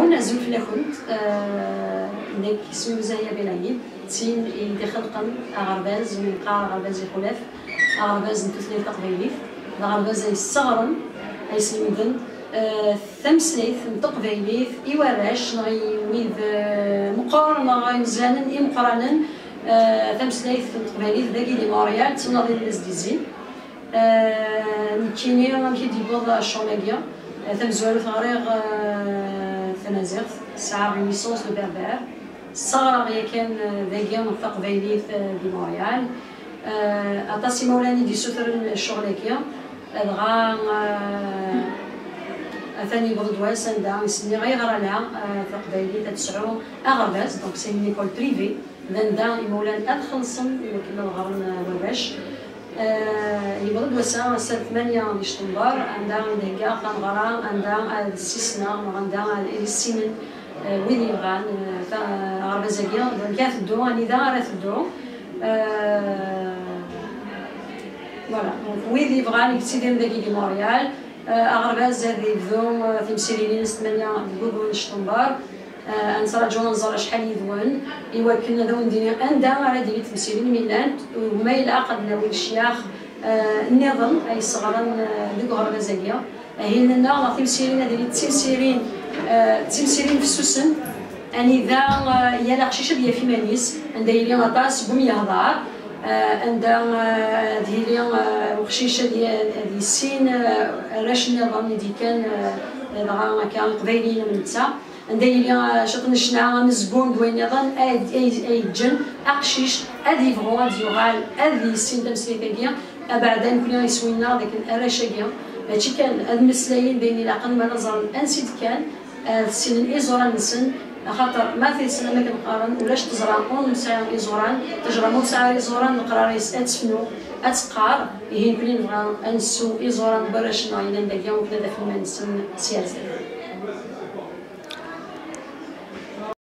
دون أزول في الأخوت نك اسمه زاهية بلايد تين يدي خلقا أغرباز من قاع أغرباز يخلاف أغرباز نتوثلي تقبيليف أغرباز يستغرن أيسلمدن ثمسليث تقبيليف إوراش نغي ويد مقارنة غاي مزيانا مقارنا ثمسليث تقبيليف داكي دي موريال تناضي للزديزين نكيني مكي دي بوض الشوماليا تمزوالو ثغريغ ثنازيغ ساعة ليسونس دو بربر الصغرى غيا كان ذاكيا من تقبيليث دي موريال أطاسي مولاني دي سوثر الشغلكيا دغا ثاني بغدواس عندها يسمي غير لها تقبيليث تسعو أغرباز دونك سي اون ايكول بريفي عندها مولان أدخلصن ولكن الغرن مباش يبغض وسام سنة 8 ديسمبر عندها ديكا خنغرا عندها السيسنا عندها السيمن وين يبغان غربازاكيا كاع تدو راني دا راه تدو فوالا وين يبغان يكتيدير داكي دي موريال غرباز هادي يبدو في مسيرين 8 ديسمبر نتراجعو نزور شحال يدوان إوا كنا داو ندير عندها على ديال تمثيلين ميلان وما يلعقد ناوي الشياخ النظام أي صغران دوك غربازاكيا هي لنا لا تمثيلين ديال التمثيلين في السوسن أني ذا يا قشيشه ديال في مانيس عندها لي غطاس بوم يهضر عندها ديال وقشيشه ديال السين راش النظام اللي كان كان قبيلين من نتا عندها شطن الشنعة مزبون دوين نظام أي جن أقشيش أدي فغو أدي يغال أدي السين تمسليتاكيا أبعدان كلنا يسوينا ذاك الأراشاكيا هادشي كان هاد المسلايين بين العقل ما نظر أنسيت كان السن الإيزوران نسن خاطر ما في سنة ما كنقارن ولاش تزرع اون ساعة إيزوران تجرى مو ساعة إيزوران نقرا ريس أتفنو أتقار هي كلنا نبغى أنسو إيزوران براش ناينا داكيا وكذا في المنسن سياسة